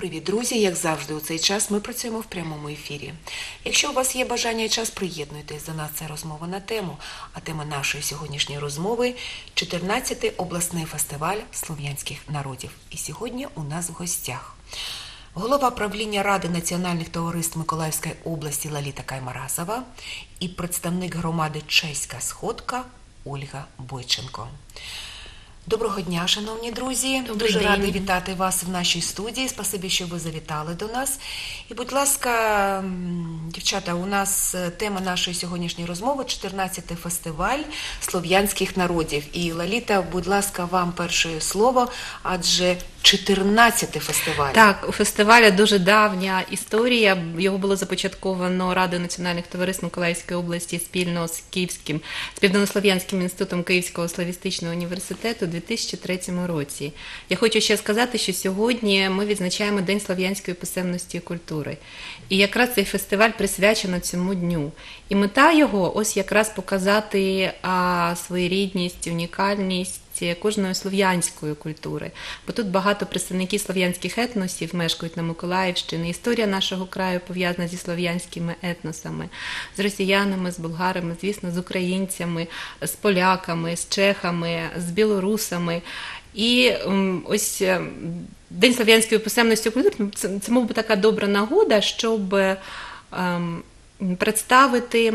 Привіт, друзі! Як завжди, у цей час ми працюємо в прямому ефірі. Якщо у вас є бажання і час, приєднуйтесь до нас. Це розмова на тему. А тема нашої сьогоднішньої розмови – 14-й обласний фестиваль слов'янських народів. І сьогодні у нас в гостях голова правління Ради національних товариств Миколаївської області Лоліта Каймаразова і представник громади Чеська Сходка Ольга Бойченко. Доброго дня, шановні друзі. Дуже рада вітати вас в нашій студії. Спасибі, що ви завітали до нас. І, будь ласка, дівчата, у нас тема нашої сьогоднішньої розмови – 14-й фестиваль слов'янських народів. І, Лоліта, будь ласка, вам перше слово, адже 14-й фестиваль. Так, у фестиваля дуже давня історія. Його було започатковано Радою національних товариств Миколаївської області спільно з Південнослов'янським інститутом Київського славістичного університету у 2003 році. Я хочу ще сказати, що сьогодні ми відзначаємо День слов'янської писемності і культури. І якраз цей фестиваль присвячено цьому дню. І мета його ось якраз показати своєрідність, унікальність кожної слов'янської культури. Бо тут багато представників слов'янських етносів мешкають на Миколаївщині. Історія нашого краю пов'язана зі слов'янськими етносами, з росіянами, з болгарами, звісно, з українцями, з поляками, з чехами, з білорусами. І ось День слов'янської писемності і культури – це, мов би, така добра нагода, щоб представити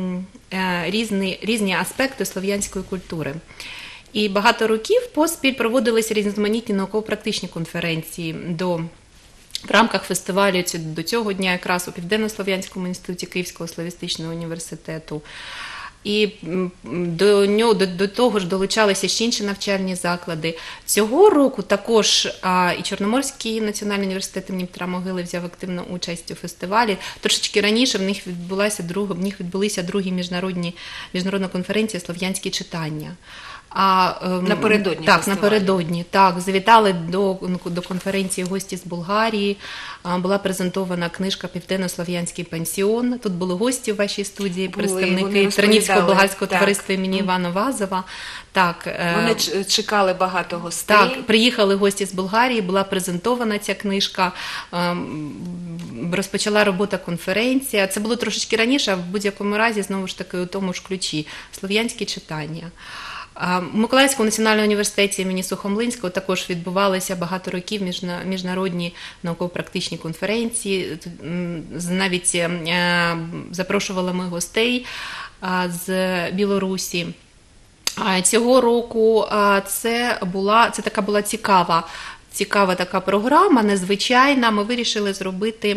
різні аспекти слов'янської культури. І багато років поспіль проводилися різноманітні науково-практичні конференції в рамках фестивалю до цього дня якраз у Південно-Слов'янському інституті Київського славістичного університету. І до того ж долучалися ще інші навчальні заклади. Цього року також і Чорноморський національний університет імені Петра Могили взяв активну участь у фестивалі. Трошечки раніше в них відбулися другі міжнародна конференція «Слов'янські читання». Напередодні так, фестивалю. напередодні, так. Завітали до конференції гості з Болгарії, була презентована книжка «Південно-Слов'янський пансіон». Тут були гості в вашій студії, представники Тернівського болгарського товариства імені Івана Вазова. Так, вони чекали багато гостей. Так, приїхали гості з Болгарії, була презентована ця книжка, розпочала робота конференція. Це було трошечки раніше, а в будь-якому разі, знову ж таки, у тому ж ключі «Слов'янські читання». У Миколаївському національному університеті імені Сухомлинського також відбувалися багато років міжнародні науково-практичні конференції. Навіть запрошували ми гостей з Білорусі. Цього року це така була цікава така програма, незвичайна. Ми вирішили зробити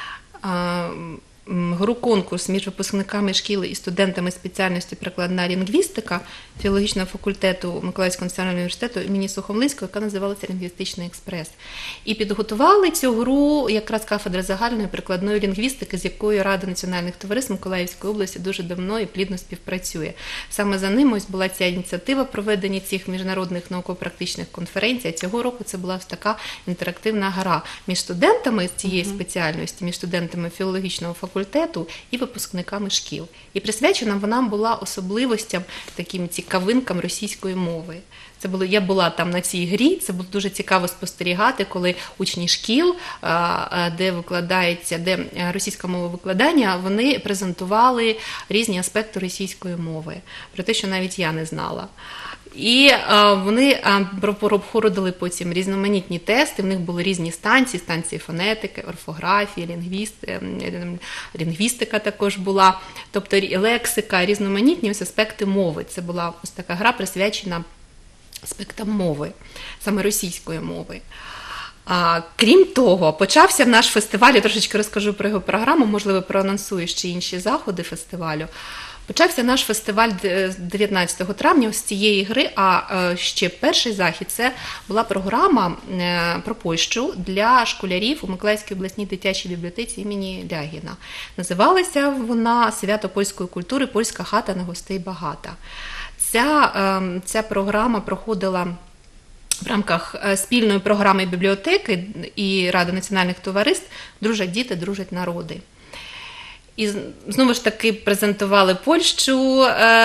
гру-конкурс між випускниками шкіл і студентами спеціальності прикладна лінгвістика філологічного факультету Миколаївського національного університету імені Сухомлинського, яка називалася «Лінгвістичний експрес». І підготували цю гру якраз кафедра загальної прикладної лінгвістики, з якою Рада національних товариств Миколаївської області дуже давно і плідно співпрацює. Саме за ним ось була ця ініціатива проведення цих міжнародних науково-практичних конференцій. Цього року це була така інтерактивна гра між студентами з цієї спеціальності, між студентами філологічного факультету і випускниками шкіл. І присвячена вона була особливостям, таким цікавинкам російської мови. Я була там на цій грі, це було дуже цікаво спостерігати, коли учні шкіл, де російська мова викладання, вони презентували різні аспекти російської мови, про те, що навіть я не знала. І вони проходили потім різноманітні тести, в них були різні станції фонетики, орфографії, лінгвістика також була, тобто лексика, різноманітні ось аспекти мови. Це була ось така гра, присвячена аспектам мови, саме російської мови. Крім того, почався наш фестиваль, я трошечки розкажу про його програму, можливо, проанонсую ще інші заходи фестивалю. Почався наш фестиваль 19 травня з цієї гри, а ще перший захід – це була програма про Польщу для школярів у Миколаївській обласній дитячій бібліотеці імені Лягіна. Називалася вона «Свято польської культури. Польська хата, на гостей багата». Ця програма проходила в рамках спільної програми бібліотеки і Ради національних товариств «Дружать діти, дружать народи». І знову ж таки презентували Польщу.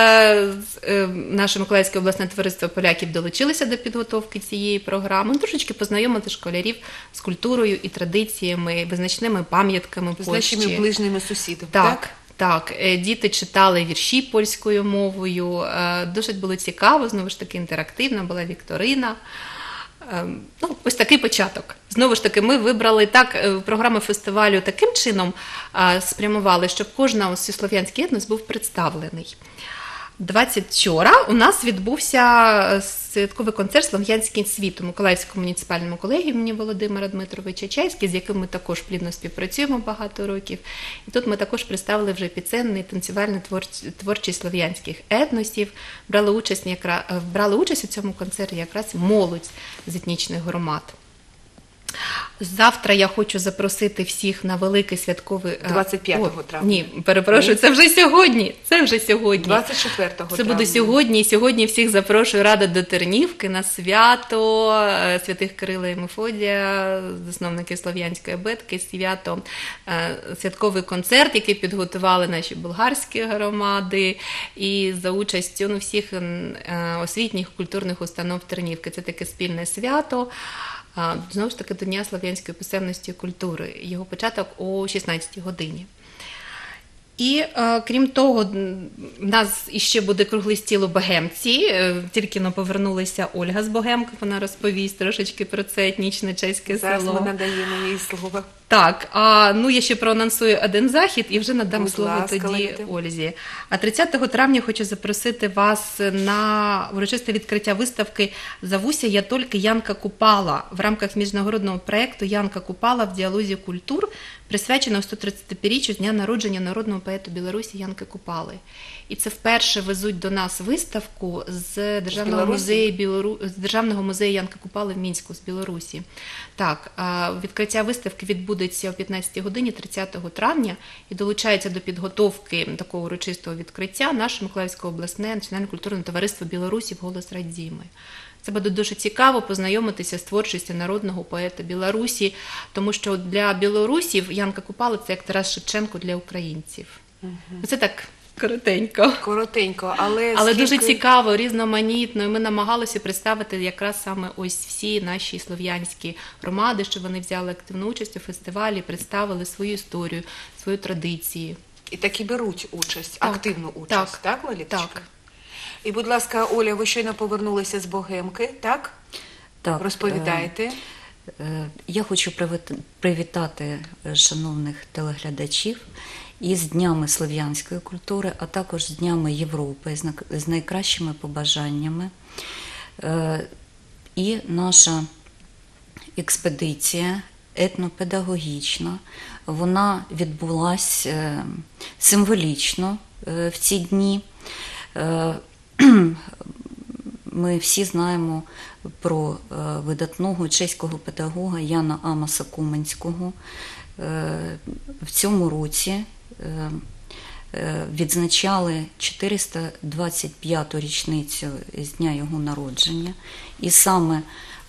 Наше Миколаївське обласне товариство поляків долучилося до підготовки цієї програми. Трошечки познайомити школярів з культурою і традиціями, визначними пам'ятками З Польщі. нашими ближніми сусідами, Так. Так, діти читали вірші польською мовою, досить було цікаво, знову ж таки інтерактивна була вікторина. Ну, ось такий початок. Знову ж таки, ми вибрали програму фестивалю таким чином спрямували, щоб кожна слов'янський етнос був представлений. Вчора у нас відбувся святковий концерт «Слов'янський світ» у Миколаївському муніципальному колегії імені Володимира Дмитровича Чайського, з яким ми також плідно співпрацюємо багато років. І тут ми також представили вже пісенний, танцювальний творчість слов'янських етносів. Брали участь у цьому концерті якраз молодь з етнічних громад. Завтра я хочу запросити всіх на великий святковий... 25 травня. Ні, перепрошую, це вже сьогодні. 24 травня. Це буде сьогодні. І сьогодні всіх запрошую Рада до Тернівки на свято святих Кирила і Мефодія, засновники Слов'янської абетки, святковий концерт, який підготували наші болгарські громади, і за участю всіх освітніх культурних установ Тернівки. Це таке спільне свято. Знову ж таки, до Дня слов'янської писемності і культури. Його початок о 16-й годині. І, крім того, в нас іще буде круглий стіл у Богемці. Тільки повернулася Ольга з Богемки, вона розповість трошечки про це етнічне чеське село. Зараз ми надаємо їй слово. Так, я ще проанонсую один захід і вже надам слово тоді Ользі. А 30 травня хочу запросити вас на урочисте відкриття виставки «Завуся я тільки Янка Купала» в рамках міжнародного проєкту «Янка Купала в діалозі культур», присвяченого 135-річчю з дня народження народного поета Білорусі Янки Купали. І це вперше везуть до нас виставку з Державного музею Янки Купали в Мінську, з Білорусі. Так, відкриття виставки відбудеться о 15-й годині 30 травня і долучається до підготовки такого урочистого відкриття наше Миколаївське обласне національне культурне товариство Білорусі «Голос Радзіми». Це буде дуже цікаво познайомитися з творчістю народного поета Білорусі, тому що для білорусів Янка Купала – це як Тарас Шевченко для українців. Це так коротенько. Коротенько, але дуже цікаво, різноманітно. І ми намагалися представити якраз саме ось всі наші слов'янські громади, щоб вони взяли активну участь у фестивалі, представили свою історію, свої традиції. І так і беруть участь, активну участь, так, Лоліточка? Так. І, будь ласка, Оля, ви щойно повернулися з Богемки, так? Так. Розповідайте. Я хочу привітати шановних телеглядачів із Днями слов'янської культури, а також з Днями Європи, з найкращими побажаннями. І наша експедиція етнопедагогічна, вона відбулася символічно в ці дні. Ми всі знаємо про видатного чеського педагога Яна Амоса Куменського. В цьому році відзначали 425-ту річницю з дня його народження. І саме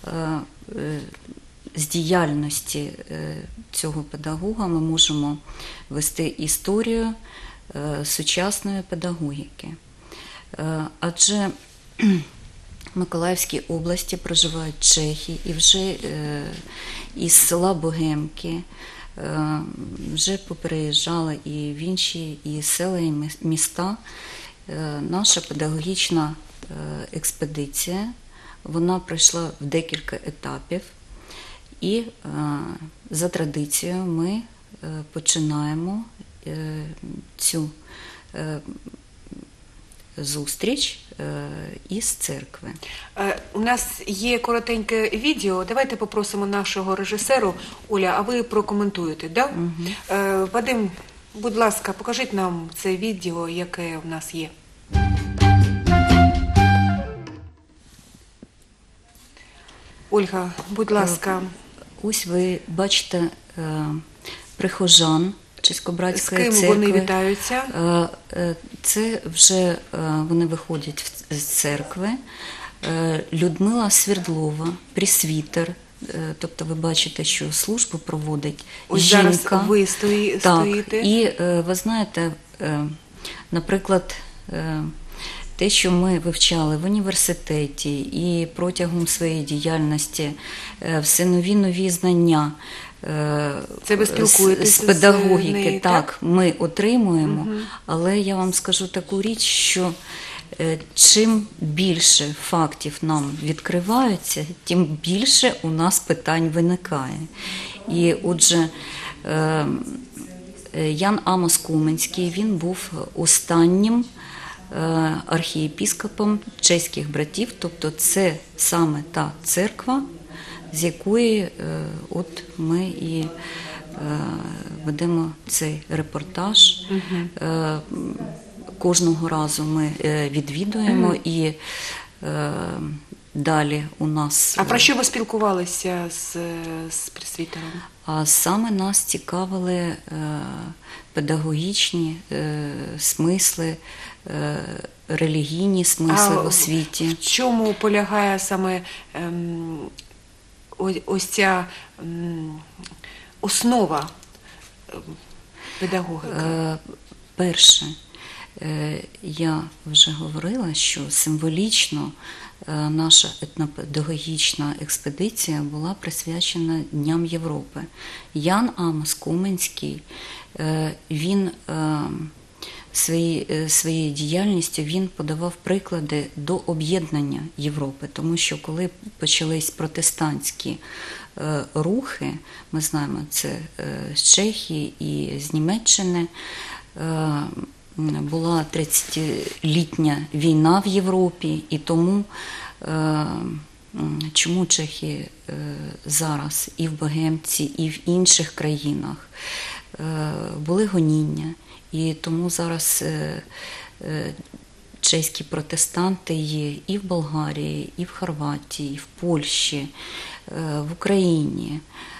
з діяльності цього педагога ми можемо вести історію сучасної педагогіки. Адже в Миколаївській області проживають чехи, і вже із села Богемки вже попереїжджали і в інші і села, і міста. Наша педагогічна експедиція, вона пройшла в декілька етапів. І за традицією ми починаємо цю зустріч із церкви. У нас є коротеньке відео. Давайте попросимо нашого режисеру. Оля, а ви прокоментуєте, так? Да? Вадим, будь ласка, покажіть нам це відео, яке в нас є. Ольга, будь ласка. Ось ви бачите прихожан Чеськобратської церкви. З ким вони вітаються? Це вже вони виходять з церкви. Людмила Свердлова, пресвітер тобто ви бачите, що службу проводить Ось жінка. зараз ви Так, стоїте. і ви знаєте, наприклад, те, що ми вивчали в університеті і протягом своєї діяльності, все нові знання Це ви спілкуєтесь з педагогіки, з нею, так, ми отримуємо, але я вам скажу таку річ, що чим більше фактів нам відкриваються, тим більше у нас питань виникає. І отже, Ян Амос Куменський, він був останнім архієпіскопом чеських братів, тобто це саме та церква, з якої от ми і ведемо цей репортаж. Кожного разу ми відвідуємо і далі у нас... А про що ви спілкувалися з пресвітером? А саме нас цікавили педагогічні смисли, релігійні смисли в освіті. В чому полягає саме ось ця основа педагогіки? Перше, я вже говорила, що символічно наша етнопедагогічна експедиція була присвячена Дням Європи. Ян Амос Куменський, він своєю діяльністю він подавав приклади до об'єднання Європи, тому що коли почались протестантські рухи, ми знаємо це з Чехії і з Німеччини, була 30-літня війна в Європі, і тому чому чехи зараз і в Богемці, і в інших країнах були гоніння, і тому зараз чеські протестанти є і в Болгарії, і в Хорватії, і в Польщі, в Україні,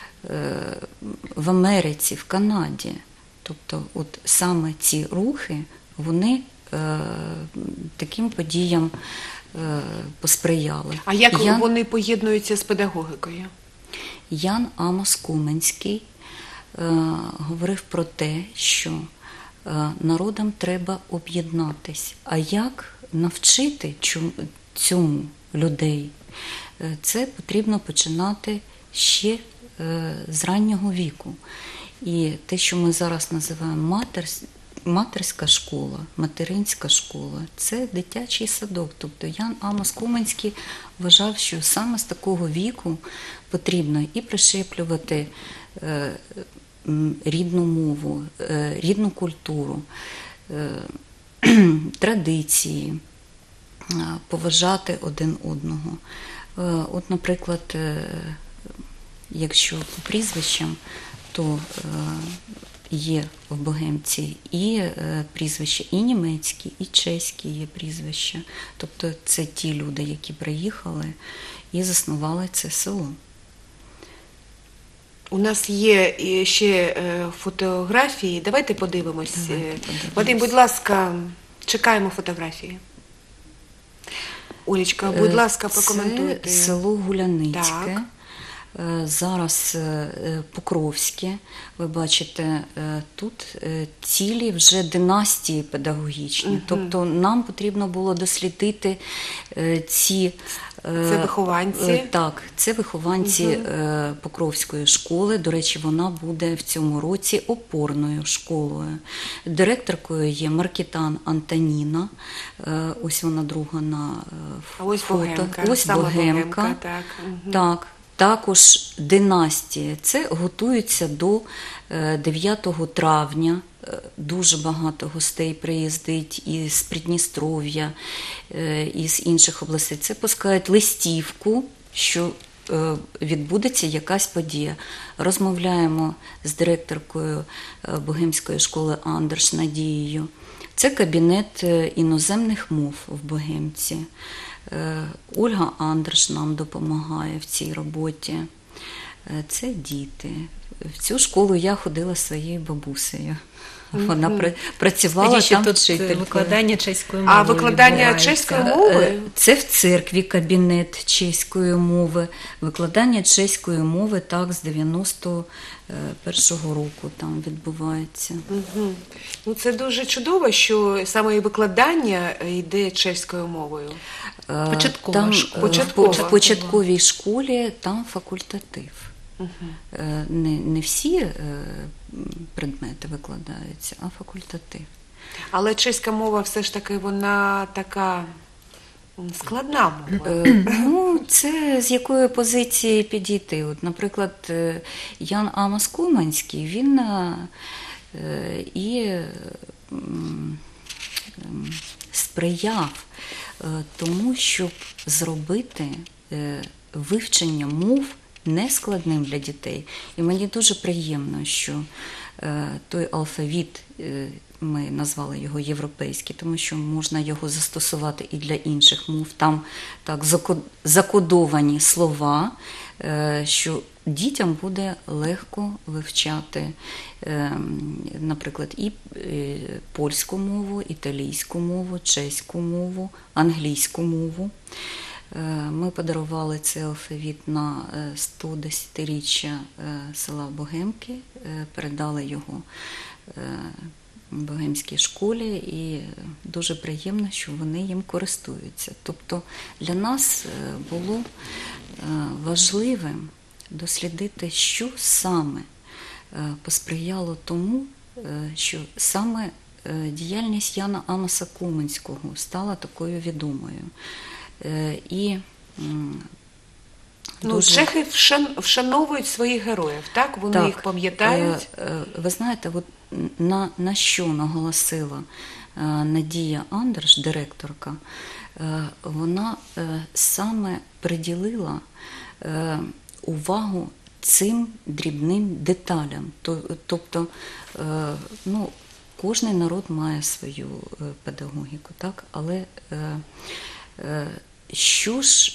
в Америці, в Канаді. Тобто от саме ці рухи, вони таким подіям посприяли. А як вони поєднуються з педагогікою? Ян Амос Куменський говорив про те, що народам треба об'єднатись. А як навчити цьому людей? Це потрібно починати ще з раннього віку. І те, що ми зараз називаємо матерська школа, материнська школа, це дитячий садок. Тобто Ян Амос Куменський вважав, що саме з такого віку потрібно і прищеплювати рідну мову, рідну культуру, традиції, поважати один одного. От, наприклад, якщо по прізвищам, то є в Богемці і прізвища і німецькі, і чеські є прізвища. Тобто це ті люди, які приїхали і заснували це село. У нас є ще фотографії. Давайте подивимось. Вадим, будь ласка, чекаємо фотографії. Олечка, будь ласка, прокоментуйте. Це село Гуляницьке. Так. Зараз Покровське. Ви бачите, тут цілі вже династії педагогічні. Тобто нам потрібно було дослідити ці... Це вихованці? Так, це вихованці Покровської школи. До речі, вона буде в цьому році опорною школою. Директоркою є Маркітан Антоніна. Ось вона друга на фото. Богемка. Ось Богемка. Так. Так. Також династія. Це готується до 9 травня. Дуже багато гостей приїздить із Придністров'я, із інших областей. Це пускають листівку, що відбудеться якась подія. Розмовляємо з директоркою Богемської школи Андерш Надією. Це кабінет іноземних мов в Богемці. Ольга Андреш нам допомагає в цій роботі. Це діти. В цю школу я ходила зі своєю бабусею. Вона працювала Тоді ще там тут вчителькою. викладання чеської мови. А викладання відбувається. чеської мови? Це в церкві кабінет чеської мови. Викладання чеської мови так з 91-го року там відбувається. Мгм. Ну, це дуже чудово, що саме і викладання йде чеською мовою. Початкова Там, школа. Початкова. В початковій школі там факультатив. Не всі предмети викладаються, а факультатив. Але чеська мова все ж таки вона така складна мова. Ну, це з якої позиції підійти. От, наприклад, Ян Амос Куманський, він і сприяв тому, щоб зробити вивчення мов нескладним для дітей. І мені дуже приємно, що той алфавіт, ми назвали його європейський, тому що можна його застосувати і для інших мов. Там так закодовані слова, що дітям буде легко вивчати, наприклад, і польську мову, італійську мову, чеську мову, англійську мову. Ми подарували цей алфавіт на 110-річчя села Богемки, передали його Богемській школі, і дуже приємно, що вони їм користуються. Тобто для нас було важливим дослідити, що саме посприяло тому, що саме діяльність Яна Амоса Куманського стала такою відомою. І Ну, чехи вшановують своїх героїв, так? Вони їх пам'ятають. Ви знаєте, от на що наголосила Надія Андраш, директорка, вона саме приділила увагу цим дрібним деталям. Тобто, ну, кожний народ має свою педагогіку, так? Але що ж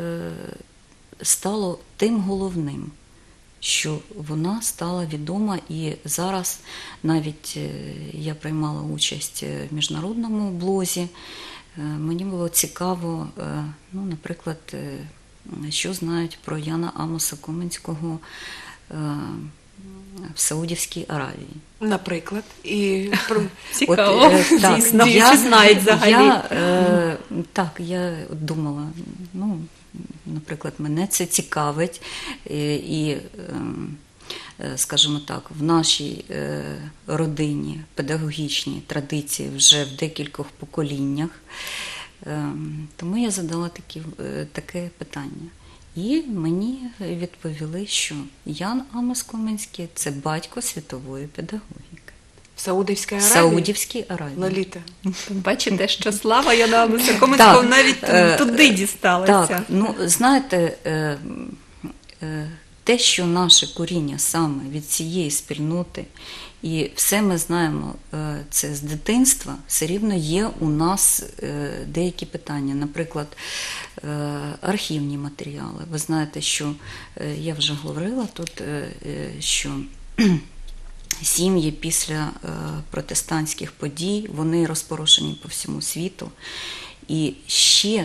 стало тим головним, що вона стала відома, і зараз навіть я приймала участь в міжнародному блозі, мені було цікаво, ну, наприклад, що знають про Яна Амоса Куманського в Саудівській Аравії. Наприклад. Цікаво, дійсно, чи знають взагалі. Я думала, ну, наприклад, мене це цікавить, і, скажімо так, в нашій родині педагогічні традиції вже в декількох поколіннях, тому я задала таке питання. І мені відповіли, що Ян Амос Куманський – це батько світової педагогіки. В Саудівській Аравії? Саудівській Аравії. Лоліта. Бачите, що слава Яна Амоса Куманського навіть туди дісталася. Так, ну, знаєте, те, що наше коріння саме від цієї спільноти, і все ми знаємо це з дитинства, все рівно є у нас деякі питання. Наприклад, архівні матеріали. Ви знаєте, що я вже говорила тут, що сім'ї після протестантських подій, вони розпорошені по всьому світу. І ще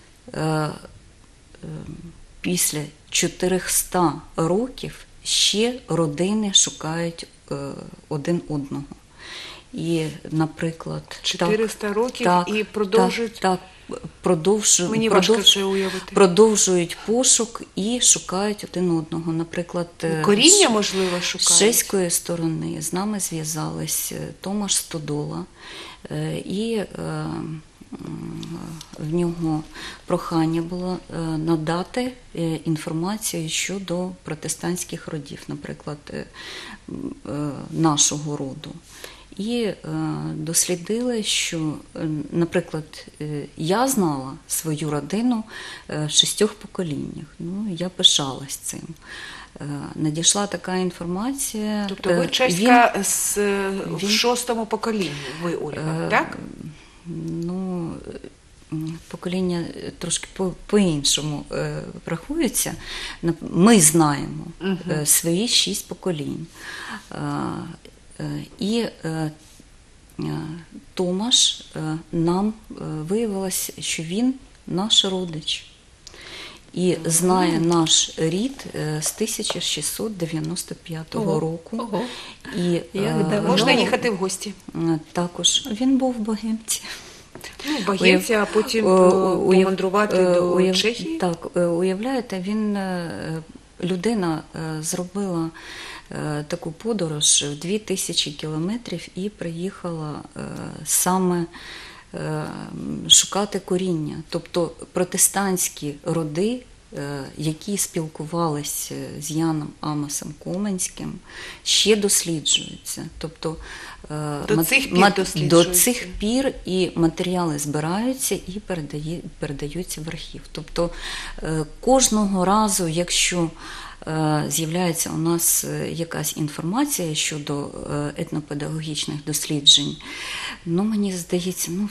після 400 років ще родини шукають один одного. І, наприклад, 400 років так, і продовжують. Мені важко це уявити. Продовжують пошук і шукають один одного. Наприклад, коріння, можливо, шукають? З чеської сторони з нами зв'язались Томаш Стодола, і в нього прохання було надати інформацію щодо протестантських родів, наприклад, нашого роду. І дослідили, що, наприклад, я знала свою родину в 6 поколіннях. Ну, я пишалась цим. Надійшла така інформація. Тобто ви чеська в 6-му поколінні, ви, Ольга, так? Ну, покоління трошки по-іншому рахується. Ми знаємо свої 6 поколінь. І Томаш нам виявилось, що він наш родич. І знає наш рід з 1695 року. Ого. І Як давно. Можна їхати в гості. також він був в Богемці. Ну, Багінці, а потім помандрувати до Чехії. Так, уявляєте, людина зробила таку подорож в 2000 кілометрів і приїхала саме шукати коріння. Тобто протестантські роди, які спілкувалися з Яном Амосом Коменським, ще досліджуються. Тобто До цих пір досліджуються. до цих пір і матеріали збираються і передаються в архів. Тобто кожного разу, якщо з'являється у нас якась інформація щодо етнопедагогічних досліджень, ну, мені здається, ну,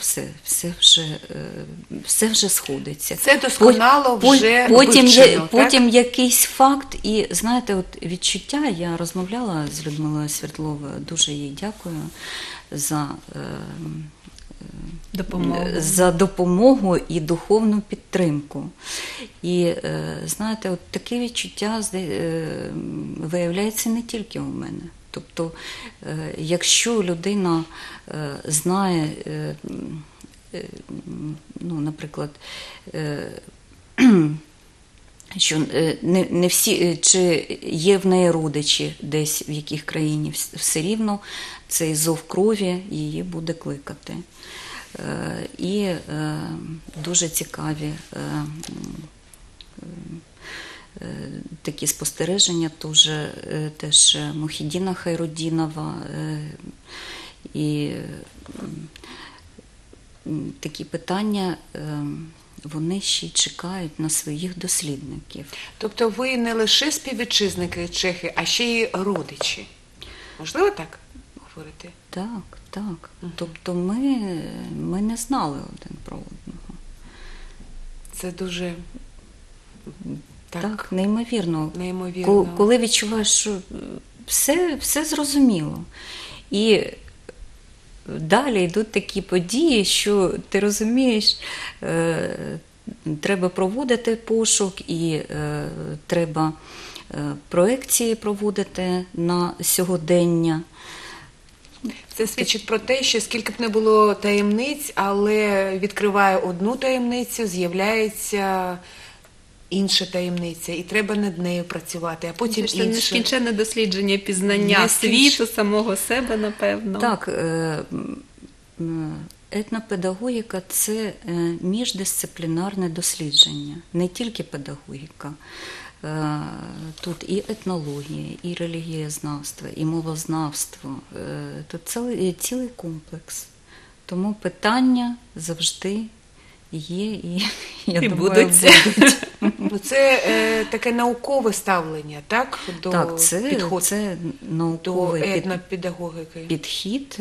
все вже сходиться. Це досконало вже потім, вивчено, потім якийсь факт, і, знаєте, от відчуття, я розмовляла з Людмилою Свердловою, дуже їй дякую за допомогу і духовну підтримку. І, знаєте, от таке відчуття виявляється не тільки у мене. Тобто, якщо людина знає, ну, наприклад, що не всі, чи є в неї родичі десь в яких країні, все рівно цей зов крові її буде кликати. І дуже цікаві такі спостереження теж Мухіддіна Хайруддінова, і такі питання, вони ще й чекають на своїх дослідників. Тобто ви не лише співвітчизники чехи, а ще й родичі. Можливо так говорити? Так, так. Тобто ми не знали один про одного. Це дуже так неймовірно. Неймовірно. Коли відчуваєш, що все зрозуміло. І далі йдуть такі події, що ти розумієш, треба проводити пошук і треба проекції проводити на сьогодення. Це свідчить про те, що скільки б не було таємниць, але відкриває одну таємницю, з'являється інша таємниця, і треба над нею працювати, а потім Це інша. нескінченне дослідження, пізнання світу, самого себе, напевно. Так, етнопедагогіка – це міждисциплінарне дослідження, не тільки педагогіка. Тут і етнологія, і релігієзнавство, і мовознавство. Тут цілий комплекс. Тому питання завжди є і, я думаю, будуть. Ну, це таке наукове ставлення, так? Так, це науковий до етнопедагогіки. Підхід.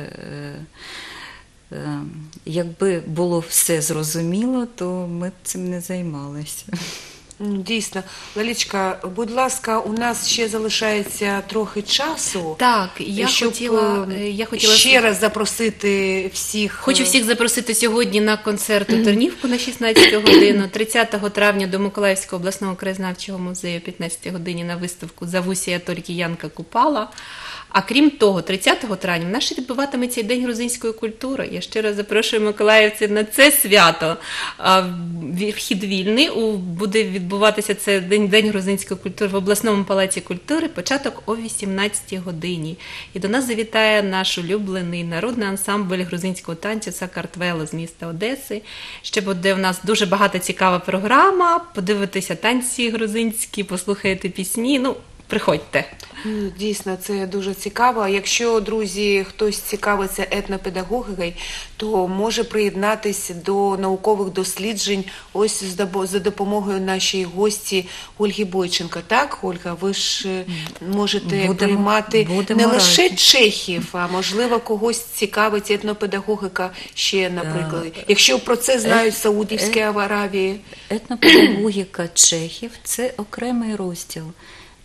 Якби було все зрозуміло, то ми б цим не займалися. Дійсно. Лалічка, будь ласка, у нас ще залишається трохи часу. Так, я хотіла ще раз запросити всіх. Хочу всіх запросити сьогодні на концерт у Тернівку на 16 годину, 30 травня до Миколаївського обласного краєзнавчого музею о 15 годині на виставку «Завусія тільки Янка Купала». А крім того, 30 травня в нас ще відбуватиметься і День грузинської культури. Я щиро запрошую миколаївців на це свято. Вхід вільний, буде відбуватися це День грузинської культури в обласному палаці культури, початок о 18 годині. І до нас завітає наш улюблений народний ансамбль грузинського танцю «Сакартвело» з міста Одеси. Ще буде у нас дуже багата цікава програма, подивитися танці грузинські, послухаєте пісні. Ну, приходьте. Дійсно, це дуже цікаво. Якщо, друзі, хтось цікавиться етнопедагогікою, то може приєднатися до наукових досліджень ось за допомогою нашої гості Ольги Бойченко. Так, Ольга? Ви ж можете приймати не лише чехів, а можливо когось цікавить етнопедагогіка ще, наприклад. Якщо про це знають в Саудівській Аравії. Етнопедагогіка чехів – це окремий розділ.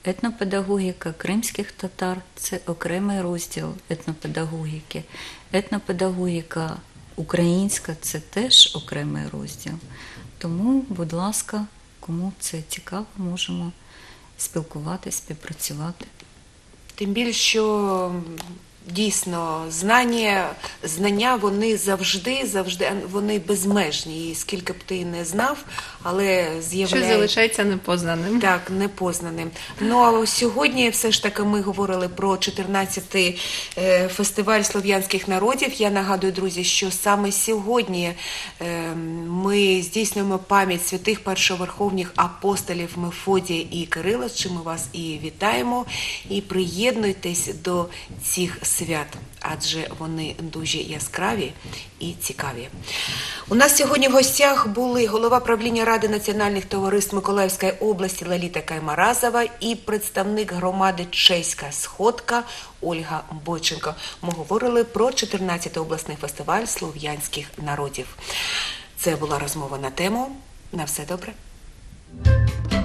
Етнопедагогіка кримських татар – це окремий розділ етнопедагогіки. Етнопедагогіка українська – це теж окремий розділ. Тому, будь ласка, кому це цікаво, можемо спілкуватися, співпрацювати. Тим більше, що дійсно знання вони завжди вони безмежні. І скільки б ти не знав, але Щось з'являється... залишається непознаним. Так, непознаним. Ну, а сьогодні все ж таки ми говорили про 14-й фестиваль слов'янських народів. Я нагадую, друзі, що саме сьогодні ми здійснюємо пам'ять святих першоверховних апостолів Мефодія і Кирила, з чим ми вас і вітаємо. І приєднуйтесь до цих свят, адже вони дуже яскраві і цікаві. У нас сьогодні в гостях були голова правління Ради національних товариств Миколаївської області Лоліта Каймаразова і представник громади Чеська Сходка Ольга Бойченко. Ми говорили про 14-й обласний фестиваль слов'янських народів. Це була розмова на тему. На все добре.